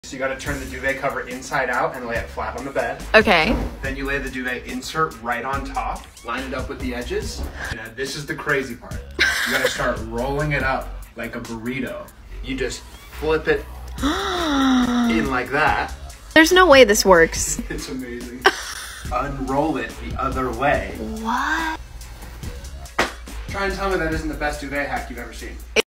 So you gotta turn the duvet cover inside out and lay it flat on the bed. Okay. Then you lay the duvet insert right on top, line it up with the edges. And this is the crazy part. You gotta start rolling it up like a burrito. You just flip it in like that. There's no way this works. It's amazing. Unroll it the other way. What? Try and tell me that isn't the best duvet hack you've ever seen.